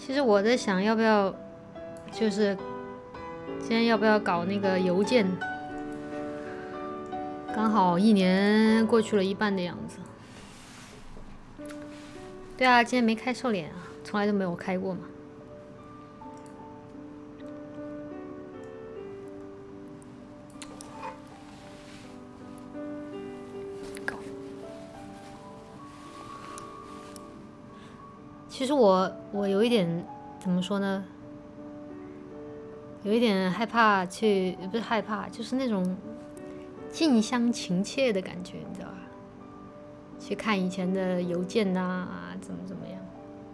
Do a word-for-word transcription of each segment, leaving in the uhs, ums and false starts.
其实我在想，要不要就是今天要不要搞那个邮件？刚好一年过去了一半的样子。对啊，今天没开瘦脸啊，从来都没有开过嘛。其实我我有一点怎么说呢？有一点害怕去，不是害怕，就是那种近乡情怯的感觉，你知道吧？去看以前的邮件呐、啊，怎么怎么样？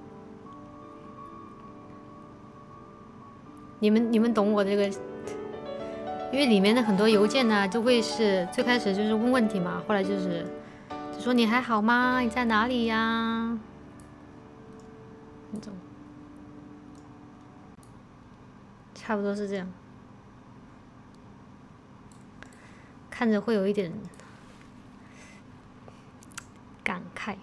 你们你们懂我这个？因为里面的很多邮件呢、啊，都会是最开始就是问问题嘛，后来就是就说你还好吗？你在哪里呀？那种，差不多是这样。看着会有一点感慨。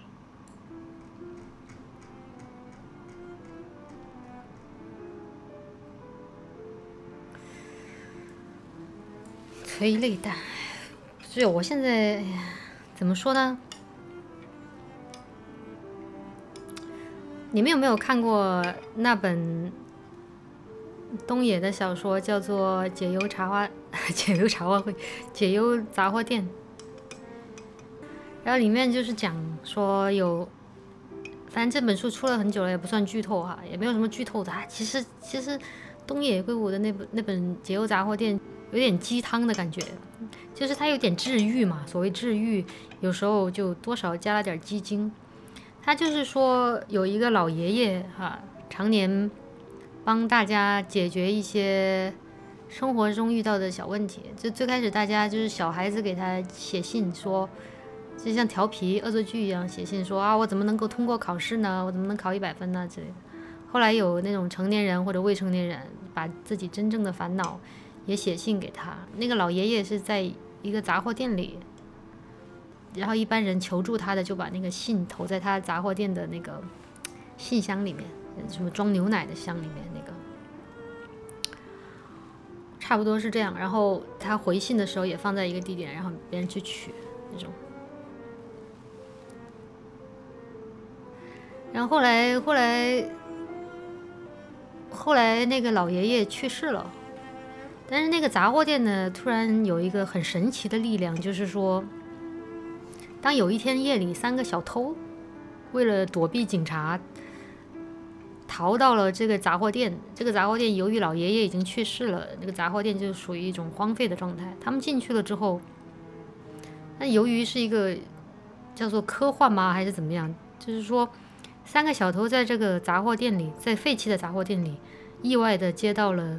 催泪弹，所以我现在怎么说呢？你们有没有看过那本东野的小说，叫做《解忧茶话》解忧茶话会解忧杂货店？然后里面就是讲说有，反正这本书出了很久了，也不算剧透哈，也没有什么剧透的。其实其实东野圭吾的那本那本《解忧杂货店》有点鸡汤的感觉，就是它有点治愈嘛。所谓治愈，有时候就多少加了点鸡精。他就是说有一个老爷爷哈，常年帮大家解决一些生活中遇到的小问题。就最开始大家就是小孩子给他写信说。就像调皮恶作剧一样写信说啊，我怎么能够通过考试呢？我怎么能考一百分呢？之类的。后来有那种成年人或者未成年人把自己真正的烦恼也写信给他。那个老爷爷是在一个杂货店里，然后一般人求助他的就把那个信投在他杂货店的那个信箱里面，什么装牛奶的箱里面那个，差不多是这样。然后他回信的时候也放在一个地点，然后别人去取那种。然后后来后来后来那个老爷爷去世了，但是那个杂货店呢，突然有一个很神奇的力量，就是说，当有一天夜里三个小偷为了躲避警察，逃到了这个杂货店。这个杂货店由于老爷爷已经去世了，那个杂货店就属于一种荒废的状态。他们进去了之后，那由于是一个叫做科幻吗，还是怎么样？就是说。三个小偷在这个杂货店里，在废弃的杂货店里，意外的接到了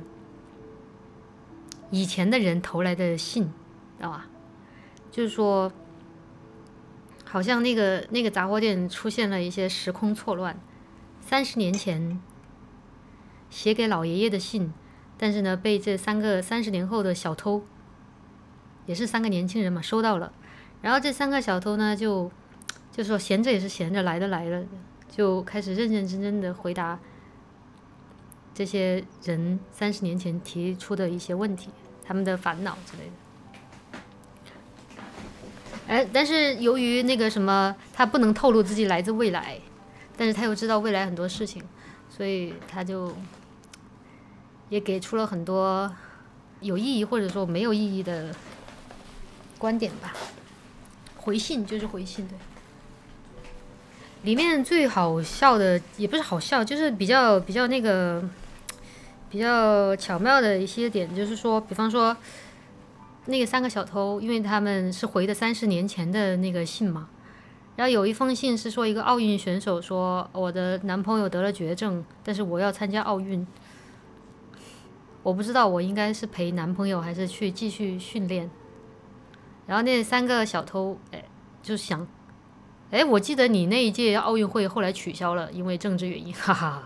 以前的人投来的信，知道吧？就是说，好像那个那个杂货店出现了一些时空错乱。三十年前写给老爷爷的信，但是呢，被这三个三十年后的小偷，也是三个年轻人嘛，收到了。然后这三个小偷呢，就就说闲着也是闲着，来的来了。就开始认认真真的回答这些人三十年前提出的一些问题，他们的烦恼之类的。哎，但是由于那个什么，他不能透露自己来自未来，但是他又知道未来很多事情，所以他就也给出了很多有意义或者说没有意义的观点吧。回信就是回信，对。里面最好笑的也不是好笑，就是比较比较那个比较巧妙的一些点，就是说，比方说那个三个小偷，因为他们是回的三十年前的那个信嘛，然后有一封信是说一个奥运选手说我的男朋友得了绝症，但是我要参加奥运，我不知道我应该是陪男朋友还是去继续训练。然后那三个小偷哎就想。哎，我记得你那一届奥运会后来取消了，因为政治原因，哈哈。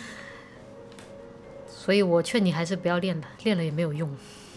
所以我劝你还是不要练了，练了也没有用。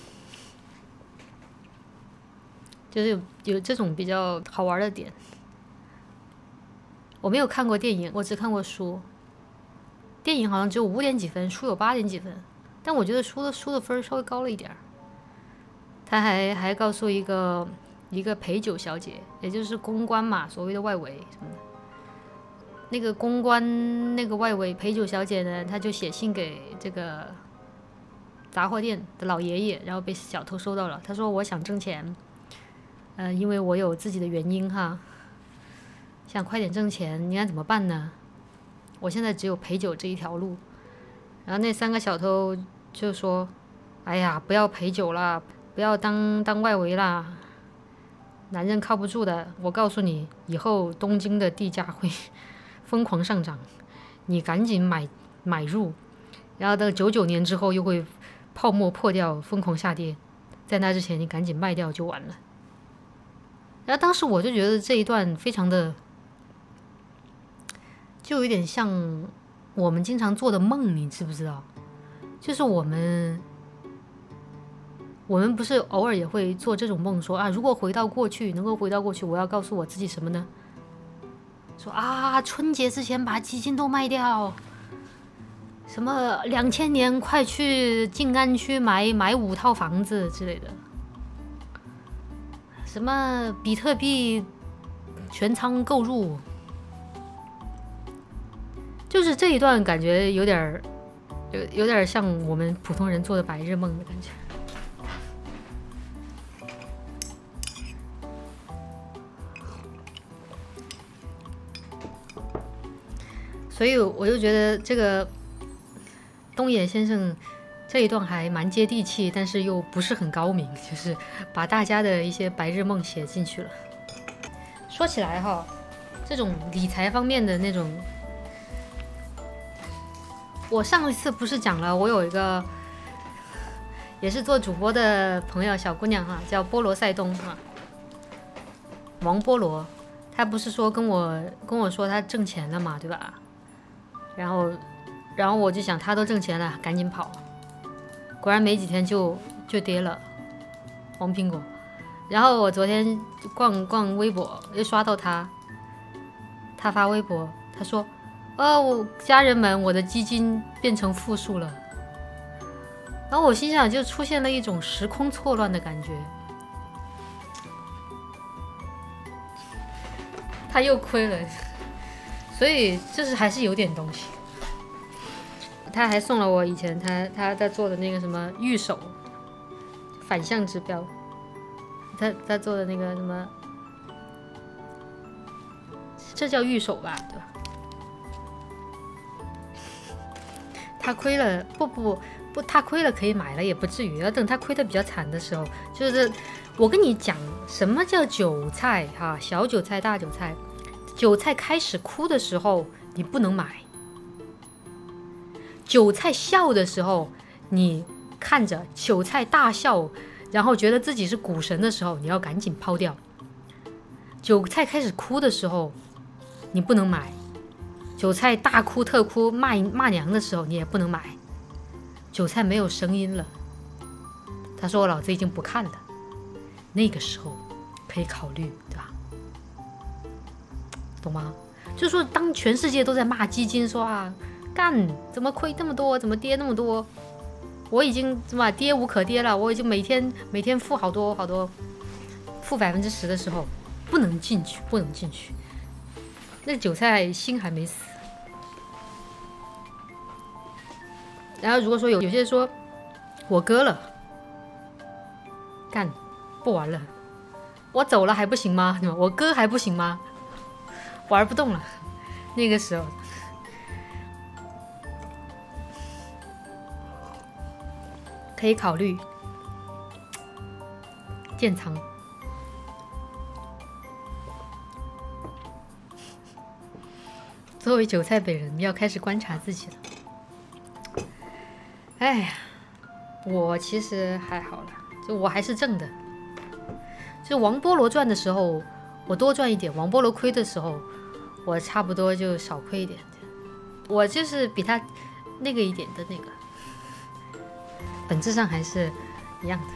就是有有这种比较好玩的点。我没有看过电影，我只看过书。 电影好像只有五点几分，书有八点几分，但我觉得书的书的分稍微高了一点儿。他还还告诉一个一个陪酒小姐，也就是公关嘛，所谓的外围什么的。那个公关那个外围陪酒小姐呢，她就写信给这个杂货店的老爷爷，然后被小偷收到了。他说：“我想挣钱，呃，因为我有自己的原因哈，想快点挣钱，应该怎么办呢？我现在只有陪酒这一条路。”然后那三个小偷就说：“哎呀，不要陪酒啦，不要当当外围啦，男人靠不住的。我告诉你，以后东京的地价会疯狂上涨，你赶紧买买入，然后等九九年之后又会泡沫破掉，疯狂下跌，在那之前你赶紧卖掉就完了。”然后当时我就觉得这一段非常的，就有点像我们经常做的梦，你知不知道？就是我们，我们不是偶尔也会做这种梦，说啊，如果回到过去，能够回到过去，我要告诉我自己什么呢？说啊，春节之前把基金都卖掉，什么两千年快去静安区买买五套房子之类的，什么比特币全仓购入，就是这一段感觉有点有有点像我们普通人做的白日梦的感觉。所以我就觉得这个东野先生这一段还蛮接地气，但是又不是很高明，就是把大家的一些白日梦写进去了。说起来哈，这种理财方面的那种，我上一次不是讲了，我有一个也是做主播的朋友，小姑娘哈，叫菠萝塞冬哈，王菠萝，她不是说跟我跟我说她挣钱了嘛，对吧？然后，然后我就想，他都挣钱了，赶紧跑。果然没几天就就跌了，黄苹果。然后我昨天逛逛微博，又刷到他，他发微博，他说：“哦，我家人们，我的基金变成负数了。”然后我心想，就出现了一种时空错乱的感觉。他又亏了。所以就是还是有点东西。他还送了我以前他他在做的那个什么御守反向指标，他他做的那个什么，这叫御守吧，对吧？他亏了，不不不，他亏了可以买了，也不至于。要等他亏的比较惨的时候，就是我跟你讲，什么叫韭菜哈？小韭菜、大韭菜。韭菜开始哭的时候，你不能买；韭菜笑的时候，你看着韭菜大笑，然后觉得自己是股神的时候，你要赶紧抛掉。韭菜开始哭的时候，你不能买；韭菜大哭特哭骂骂娘的时候，你也不能买。韭菜没有声音了，他说：“我老子已经不看了。”那个时候可以考虑，对吧？懂吗？就是说，当全世界都在骂基金，说啊，干怎么亏那么多，怎么跌那么多，我已经怎么跌无可跌了，我已经每天每天负好多好多，负百分之十的时候，不能进去，不能进去。那韭菜心还没死。然后如果说有有些人说我割了，干不玩了，我走了还不行吗？我割还不行吗？玩不动了，那个时候可以考虑建仓。作为韭菜本人，要开始观察自己了。哎呀，我其实还好了，就我还是正的。就王菠萝赚的时候，我多赚一点；王菠萝亏的时候，我差不多就少亏一点。我就是比他那个一点的那个，本质上还是一样的。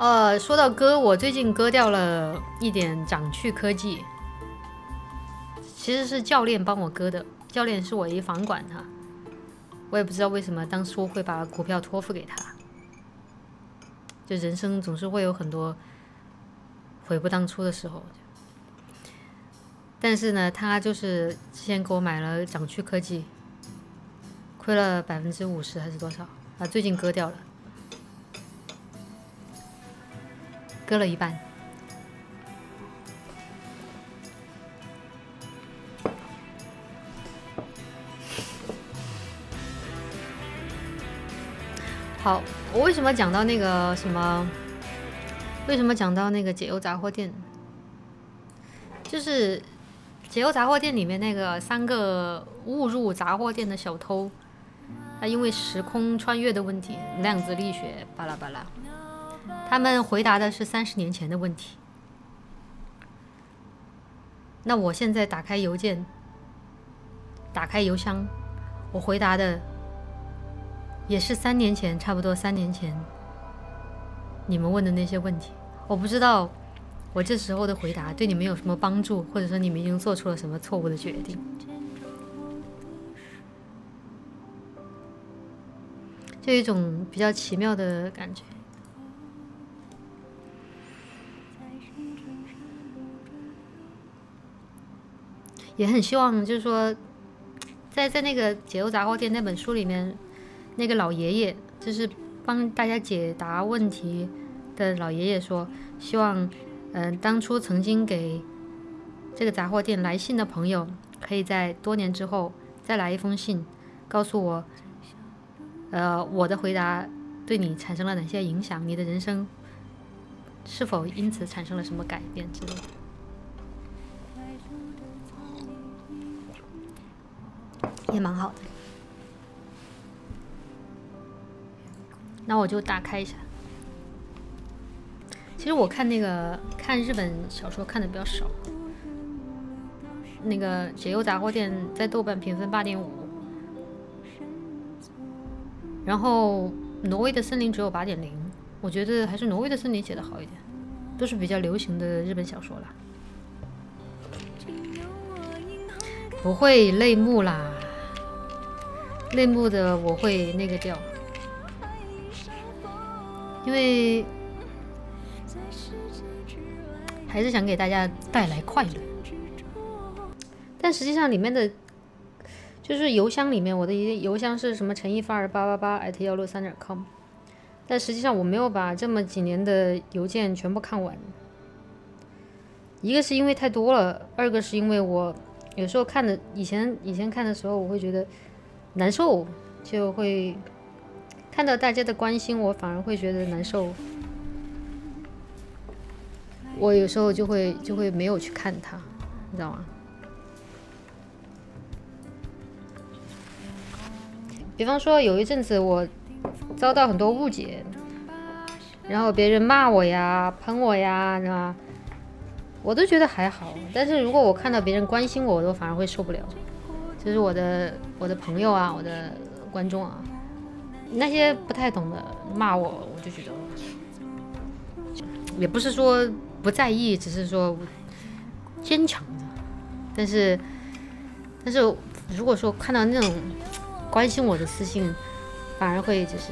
呃，说到割，我最近割掉了一点掌趣科技，其实是教练帮我割的。教练是我一房管哈，我也不知道为什么当初会把股票托付给他。就人生总是会有很多悔不当初的时候，但是呢，他就是之前给我买了掌趣科技，亏了百分之五十还是多少啊？最近割掉了，割了一半。好，我为什么讲到那个什么？为什么讲到那个解忧杂货店？就是解忧杂货店里面那个三个误入杂货店的小偷，他因为时空穿越的问题，量子力学巴拉巴拉，他们回答的是三十年前的问题。那我现在打开邮件，打开邮箱，我回答的也是三年前，差不多三年前你们问的那些问题。我不知道我这时候的回答对你们有什么帮助，或者说你们已经做出了什么错误的决定，就有一种比较奇妙的感觉。也很希望就是说在在那个解忧杂货店那本书里面，那个老爷爷就是帮大家解答问题的老爷爷说，希望嗯、呃，当初曾经给这个杂货店来信的朋友，可以在多年之后再来一封信，告诉我呃我的回答对你产生了哪些影响，你的人生是否因此产生了什么改变之类的。也蛮好的。那我就打开一下。其实我看那个看日本小说看的比较少。那个解忧杂货店在豆瓣评分八点五，然后挪威的森林只有八点零，我觉得还是挪威的森林写的好一点，都是比较流行的日本小说啦。不会泪目啦。泪目的我会那个掉，因为还是想给大家带来快乐。但实际上里面的就是邮箱里面，我的邮箱是什么陈一发二八八八 at 幺六三点 com， 但实际上我没有把这么几年的邮件全部看完。一个是因为太多了，二个是因为我有时候看的以前以前看的时候，我会觉得难受，就会看到大家的关心，我反而会觉得难受。我有时候就会就会没有去看它，你知道吗？比方说有一阵子我遭到很多误解，然后别人骂我呀、喷我呀，是吧？我都觉得还好。但是如果我看到别人关心我，我都反而会受不了。就是我的我的朋友啊，我的观众啊，那些不太懂的骂我，我就觉得也不是说不在意，只是说坚强的。但是但是如果说看到那种关心我的私信，反而会就是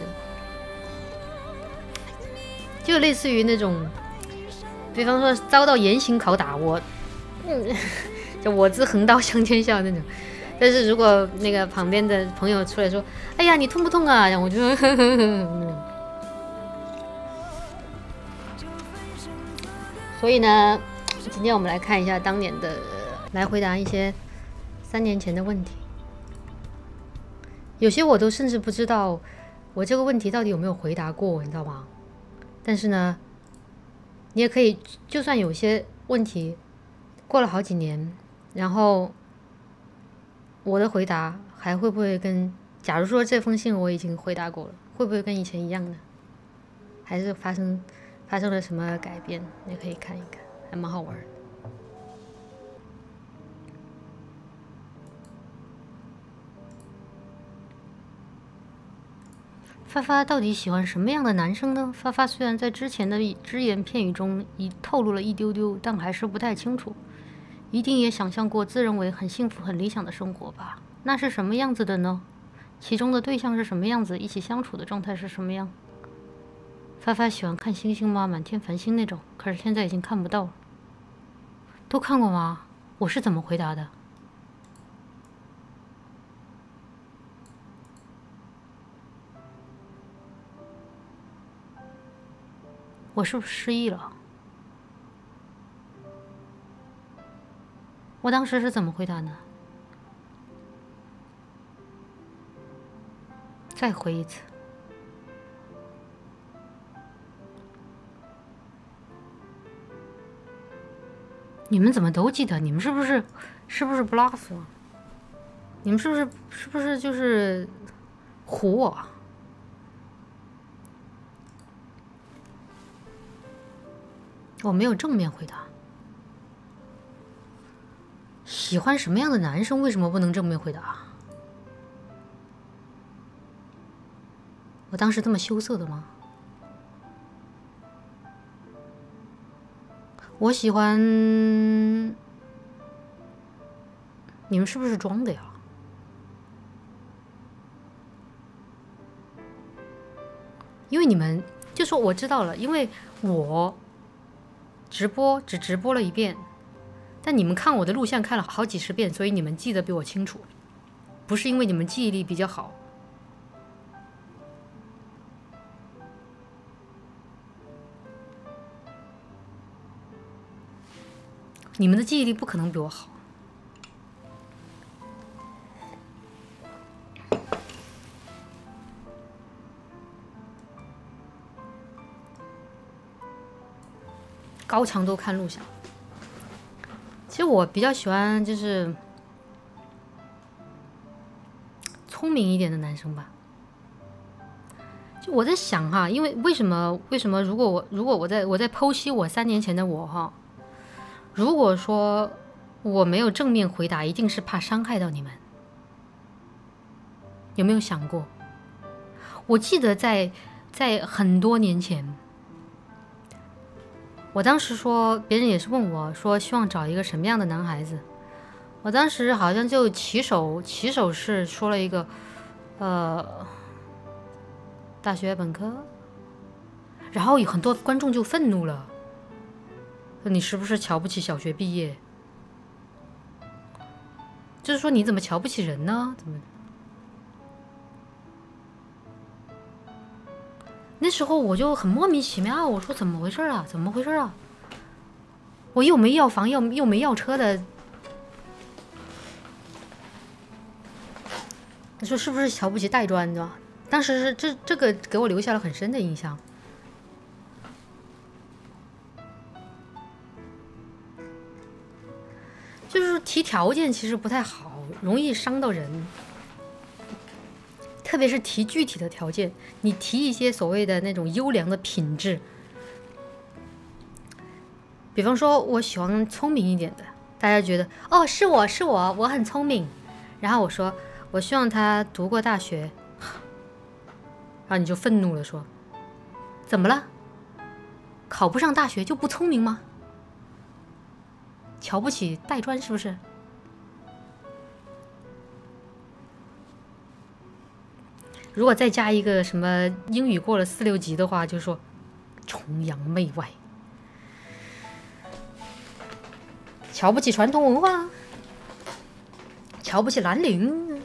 就类似于那种，比方说遭到严刑拷打，我嗯，就我自横刀向天笑那种。但是如果那个旁边的朋友出来说：“哎呀，你痛不痛啊？”然后我就呵呵呵呵。所以呢，今天我们来看一下当年的，来回答一些三年前的问题。有些我都甚至不知道我这个问题到底有没有回答过，你知道吗？但是呢，你也可以，就算有些问题过了好几年，然后我的回答还会不会跟，假如说这封信我已经回答过了，会不会跟以前一样呢？还是发生发生了什么改变？你可以看一看，还蛮好玩的。 发发到底喜欢什么样的男生呢？发发虽然在之前的只言片语中已透露了一丢丢，但还是不太清楚。一定也想象过自认为很幸福、很理想的生活吧？那是什么样子的呢？其中的对象是什么样子？一起相处的状态是什么样？发发喜欢看星星吗？满天繁星那种，可是现在已经看不到了。都看过吗？我是怎么回答的？我是不是失忆了？我当时是怎么回答呢？再回一次。你们怎么都记得？你们是不是是不是 bluff 啊？你们是不是是不是就是唬我？我没有正面回答。喜欢什么样的男生？为什么不能正面回答？我当时这么羞涩的吗？我喜欢，你们是不是装的呀？因为你们就说我知道了，因为我直播只直播了一遍，但你们看我的录像看了好几十遍，所以你们记得比我清楚，不是因为你们记忆力比较好。你们的记忆力不可能比我好。高强度看录像。其实我比较喜欢就是聪明一点的男生吧。就我在想哈，因为为什么为什么如果我如果我在我在剖析我三年前的我哈，如果说我没有正面回答，一定是怕伤害到你们。有没有想过？我记得在在很多年前。我当时说，别人也是问我说，希望找一个什么样的男孩子？我当时好像就起手起手是说了一个，呃，大学本科，然后有很多观众就愤怒了，你是不是瞧不起小学毕业？就是说你怎么瞧不起人呢？怎么？那时候我就很莫名其妙，我说怎么回事啊？怎么回事啊？我又没要房，又又没要车的，你说是不是瞧不起带砖的？当时是这这个给我留下了很深的印象。就是提条件其实不太好，容易伤到人。特别是提具体的条件，你提一些所谓的那种优良的品质，比方说我喜欢聪明一点的，大家觉得哦是我是我我很聪明，然后我说我希望他读过大学，然后你就愤怒了说，怎么了？考不上大学就不聪明吗？瞧不起带砖是不是？如果再加一个什么英语过了四六级的话，就说崇洋媚外，瞧不起传统文化，瞧不起兰陵。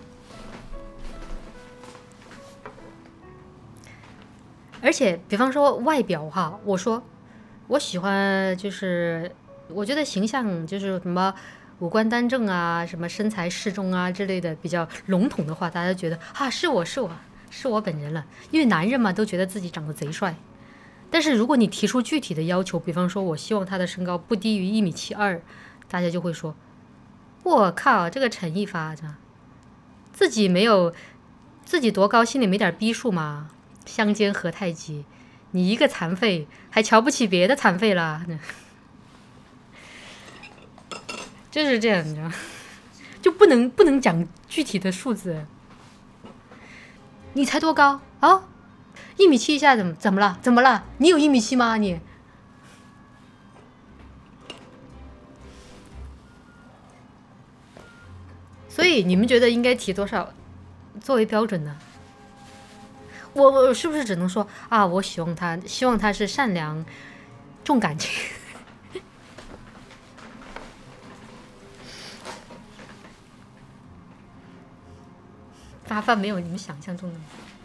而且比方说外表哈，我说我喜欢就是我觉得形象就是什么五官端正啊，什么身材适中啊之类的比较笼统的话，大家觉得啊是我是我是我本人了。因为男人嘛都觉得自己长得贼帅，但是如果你提出具体的要求，比方说我希望他的身高不低于一米七二，大家就会说我靠这个陈一发自己没有自己多高心里没点逼数吗？相煎何太急，你一个残废还瞧不起别的残废啦？就是这样，你知道，就不能不能讲具体的数字。你才多高啊？ 一米七以下怎么怎么了？怎么了？你有一米七吗？你？所以你们觉得应该提多少作为标准呢？我我是不是只能说啊？我希望他，希望他是善良、重感情。发饭没有你们想象中的。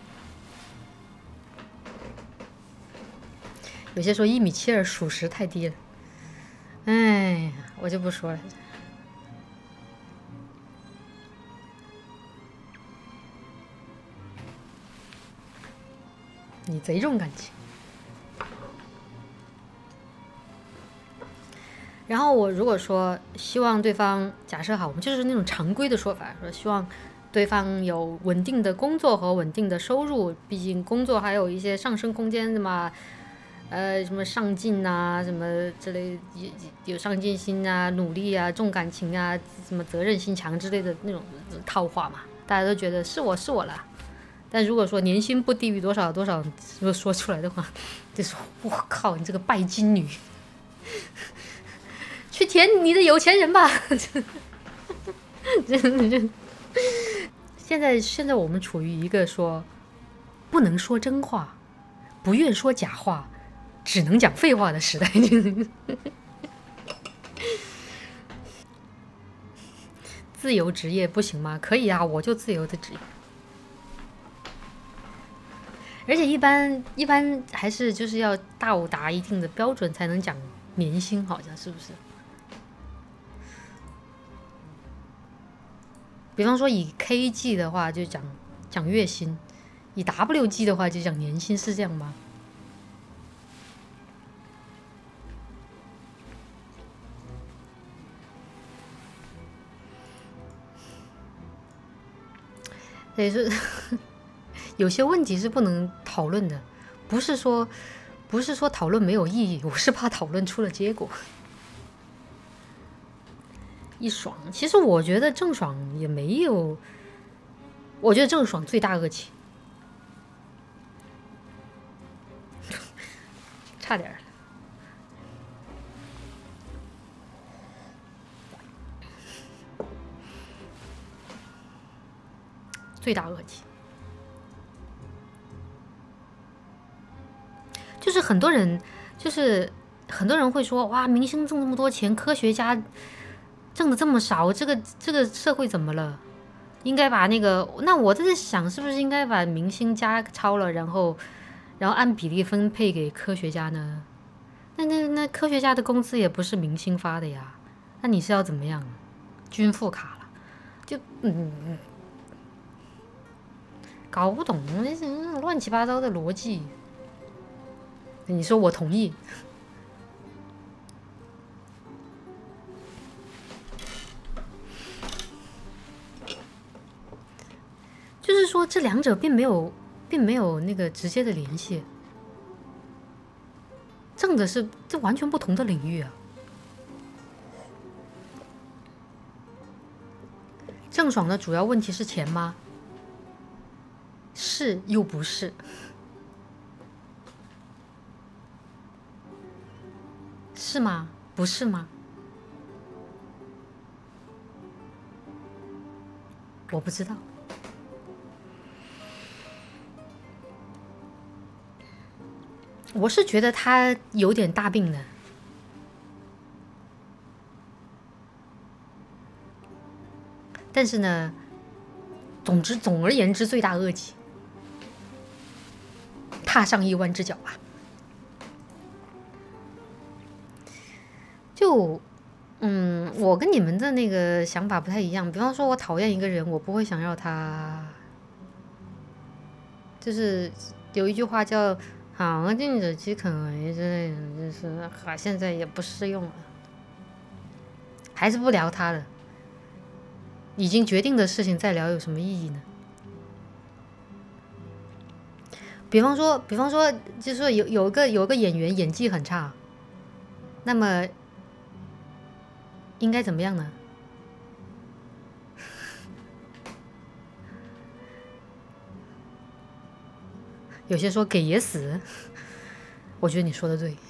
有些说一米七二属实太低了。哎呀，我就不说了。你贼重感情。然后我如果说希望对方，假设好，我们就是那种常规的说法，说希望对方有稳定的工作和稳定的收入，毕竟工作还有一些上升空间的嘛，呃，什么上进啊，什么之类，有有上进心啊，努力啊，重感情啊，什么责任心强之类的那种套话嘛，大家都觉得是我是我了。但如果说年薪不低于多少多少，如果说出来的话，就说我靠，你这个拜金女，去舔你的有钱人吧！现在现在我们处于一个说不能说真话，不愿说假话，只能讲废话的时代。自由职业不行吗？可以啊，我就自由的职业。而且一般一般还是就是要到达一定的标准才能讲年薪，好像是不是？比方说以 K 计的话就讲讲月薪，以 W 计的话就讲年薪，是这样吗？所以说有些问题是不能讨论的，不是说不是说讨论没有意义，我是怕讨论出了结果。一爽，其实我觉得郑爽也没有，我觉得郑爽罪大恶极，差点儿。罪大恶极，就是很多人，就是很多人会说，哇，明星挣这么多钱，科学家挣的这么少，这个这个社会怎么了？应该把那个，那我在想，是不是应该把明星加超了，然后然后按比例分配给科学家呢？那那那科学家的工资也不是明星发的呀，那你是要怎么样？均富卡了，就嗯。搞不懂那些乱七八糟的逻辑。你说我同意，就是说这两者并没有，并没有那个直接的联系，挣的是这完全不同的领域啊。郑爽的主要问题是钱吗？是又不是，是吗？不是吗？我不知道。我是觉得他有点大病的，但是呢，总之总而言之，罪大恶极。踏上亿万只脚吧。就，嗯，我跟你们的那个想法不太一样。比方说，我讨厌一个人，我不会想要他，就是有一句话叫“好静者饥肯为”之类的，就是哈，现在也不适用了，还是不聊他的。已经决定的事情再聊有什么意义呢？比方说，比方说，就是说有有个有个演员演技很差，那么应该怎么样呢？ 有些说给爷死，我觉得你说的对。